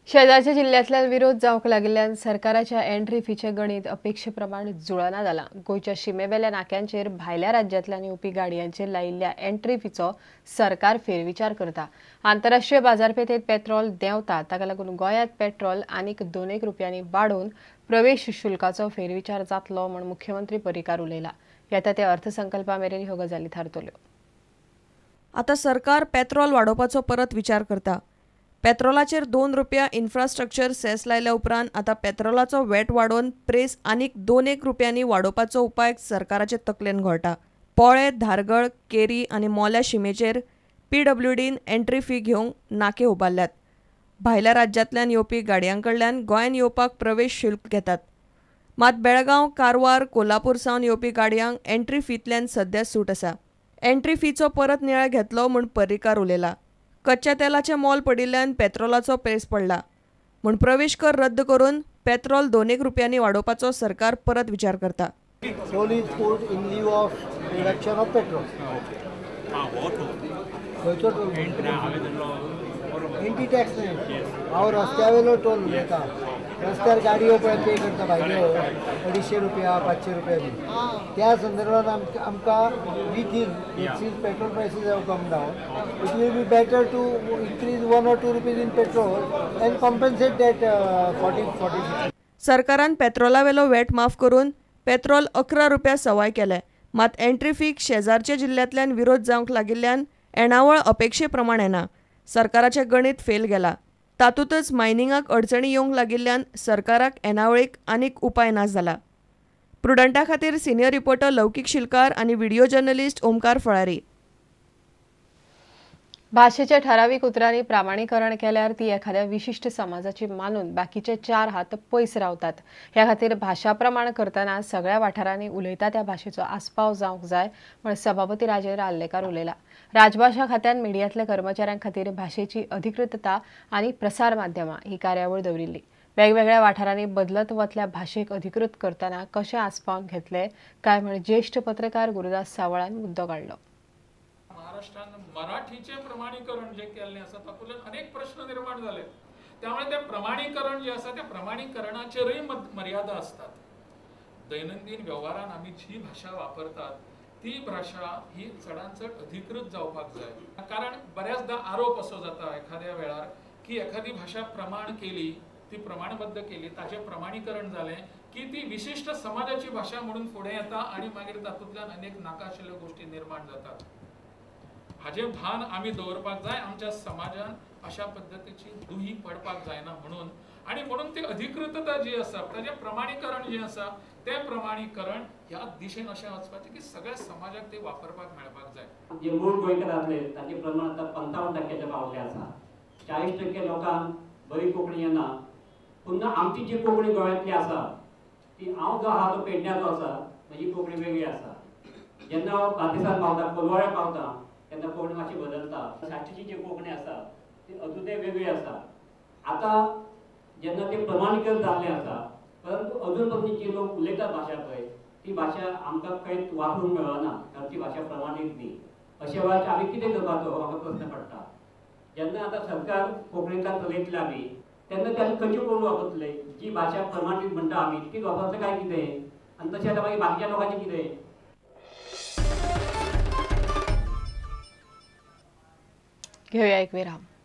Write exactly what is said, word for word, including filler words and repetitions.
शेजारच्या जिल्ह्यातल्या विरोध जावंक लागिल्ल्यान सरकाराच्या एंट्री फीचे गणित अपेक्षेप्रमाण जुळना जालां। गोंयच्या शिमेवेल्या नाक्यांचेर भायल्या राज्यांतल्यान येवपी गाडयांचेर लायिल्ल्या एंट्री फीचो सरकार फेरविचार करता। आंतरराष्ट्रीय बाजारपेठेत पेट्रोल देंवता, ताका लागून गोंयांत पेट्रोल आनीक दोन एक रुपयांनी वाडोवन प्रवेश शुल्काचो फेरविचार जातलो म्हूण मुख्यमंत्री पर्रीकार उलयला। येता त्या अर्थसंकल्पा मेरेन ह्यो गजाली थारतल्यो। आता सरकार पेट्रोल वाडोवपाचो परत विचार करता। पेट्रोलाचेर दोन रुपया इन्फ्रास्ट्रक्चर सेस लायल्या उपरांत आता पेट्रोलाचो वेट वाडोवन प्रेस आनीक दोन एक रुपयांनी वाडोवपाचो उपाय सरकाराचे तकलेन घोळटा। पोळे, धारगळ, केरी आनी मोल्या शिमेचेर पीडब्ल्यूडीन एंट्री फी घेवंक नाके उबारल्यात। भायल्या राज्यांतल्यान येवपी गाडयां कडल्यान गोंयांत येवपाक प्रवेश शुल्क घेतात। मात बेळगांव, कारवार, कोल्हापूर सावन येवपी गाडयांक एंट्री फींतल्यान सध्या सूट आसा। एंट्री फीचो परत नियाळ घेतलो म्हूण पर्रीकार उलयला। कच्च्या तेलाचें मोल पडिल्ल्यान पेट्रोलाचो प्रेस पडला म्हूण प्रवेश कर रद्द करून पेट्रोल दोन एक रुपयांनी वाडोवपाचो सरकार परत विचार करता। Toll is put in lieu of reduction of petrol. खंयचो टोल? एंटी टॅक्स न्ही, हांव रस्त्यावेलो टोल उलयतां। रस्त्यार गाडयो पळय पे करता भायल्यो अडीचशे रुपया पांचशे रुपया बी, त्या संदर्भात आमकां आमकां वी थिंक इट सीज petrol prices have come down, it will be better to increase one or two rupees in petrol and compensate that forty forty सरकारान पेट्रोलावेलो वेट माफ करून पेट्रोल अकरा रुपया सवाय केले। मात एंट्री फीक शेजारच्या जिल्ह्यातल्यान विरोध जावंक लागिल्ल्यान येणावळ अपेक्षे प्रमाण येना। सरकाराचें गणित फेल गेला। तातूंतच मायनिंगाक अडचणी येवंक लागिल्ल्यान सरकाराक येणावळीक आनीक उपाय ना जाला। प्रुडंटा खातीर सिनियर रिपोर्टर लौकीक शिलकार आनी व्हिडिओ जर्नलिस्ट ओमकार फळारी। भाशेच्या ठराविक उतरांनी प्रामाणीकरण केल्यार ती एखाद्या विशिष्ट समाजाची मानून बाकीचे चार हात पयस रावतात। ह्या खातीर भाशा प्रमाण करतना सगळ्या वाठारांनी उलयता त्या भाशेचो आस्पाव जावंक जाय म्हण सभापती राजेंद्र आल्लेकार उलयला। राजभाषा खात्यान मिडियांतल्या कर्मचाऱ्यां खातीर भाशेची अधिकृतता आनी प्रसार माध्यमां ही कार्यावळ दवरिल्ली। वेगवेगळ्या वाठारांनी बदलत वतल्या भाशेक अधिकृत करतना कशें आस्पाव घेतले काय म्हण ज्येष्ठ पत्रकार गुरुदास सावळान मुद्दो काडलो। महाराष्ट्रान मराठीचे प्रमाणीकरण जे केल्लें आसा तातूंतल्यान अनेक प्रश्न निर्माण जाले। त्यामुळे ते प्रमाणीकरण जे आसा त्या प्रमाणीकरणाचेरय मर्यादा असतात। दैनंदिन व्यवहारान आमी जी भाषा वापरतात ती भाषा ही चडांत चड अधिकृत जावपाक जाय। कारण बऱ्याचदा आरोप असो जाता एखाद्या वेळार की एखादी भाषा प्रमाण केली, ती प्रमाणबद्ध केली, ताचे प्रमाणीकरण जालें की ती विशिष्ट समाजाची भाषा म्हणून फुडें येता आनी मागीर तातूंतल्यान अनेक नाका आशिल्ल्यो गोष्टी निर्माण जातात। हाजे भान आमी दवरपाक जाय। आमच्या समाजान अशा पद्धतीची दुही पडपाक जायना म्हणून आणि म्हणून ती अधिकृतता जी आसा ताजे प्रमाणीकरण जे आसा ते प्रमाणीकरण ह्या दिशेन अशें वचपाचें की सगळ्या समाजाक ते वापरपाक मेळपाक जाय। जे मूळ गोंयकार आसले ताचे प्रमाण आतां पंचावन्न टक्क्याच्या पावले आसा। चाळीस टक्के लोकांक बरी कोंकणी येना। पुन्हा आमची जी कोंकणी गोंयांतली आसा ती हांव जो आहा तो पेडण्याचो आसा, म्हजी कोंकणी वेगळी आसा। जेन्ना हांव बार्देसान पावता, कोलवाळ्या पावता तेन्ना कोंकणी मातशी बदलता। साश्टीची जी कोंकणी आसा ती अजूनय वेगळी आसा। आतां जेन्ना ते प्रमाणीकरण जाल्लें आसा परंतु अजून पर्यंत जी लोक उलयतात भाशा पळय ती भाशा आमकां खंयच वापरूंक मेळना, कारण ती भाशा प्रमाणीत न्ही। अशे वेळार आमी कितें करपाचो हो म्हाका प्रश्न पडटा। जेन्ना आतां सरकार कोंकणीतल्यान चलयतले आमी तेन्ना ते आमी खंयच्यो कोंकणी वापरतले? जी भाशा प्रमाणीत म्हणटा आमी तीच वापरतले काय कितें? आनी तशें आतां मागीर बाकीच्या लोकांचें कितें? घेऊया एक विराम।